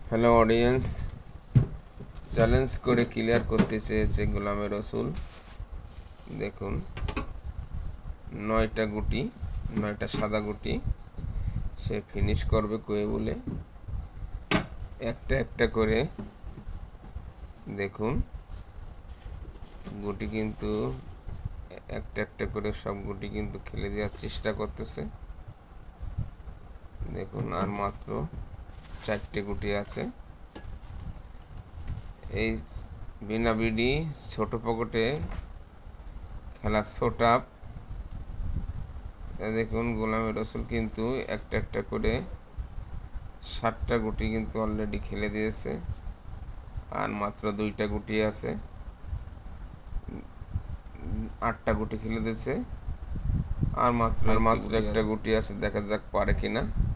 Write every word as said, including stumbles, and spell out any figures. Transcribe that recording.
Hello audience, challenge করে clear করতে চেয়েছে গোলামে রসুল। দেখুন, নয়টা গুটি, নয়টা সাদা গুটি সে ফিনিশ করবে কয়ে বলে একটা একটা করে দেখুন গুটি কিন্তু একটা একটা করে সব গুটি কিন্তু খেলে দেওয়ার চেষ্টা করতেছে। দেখুন, আর মাত্র চারটে গুটি আছে। এই বিনা বিডি ছোট পকেটে খেলা ছোটাপ। দেখুন, গোলামে রসুল কিন্তু একটা একটা করে ষাটটা গুটি কিন্তু অলরেডি খেলে দিয়েছে, আর মাত্র দুইটা গুটি আছে। আটটা গুটি খেলে দিয়েছে, আর মাত্র আর মাত্র একটা গুটি আছে। দেখা যাক পারে কিনা।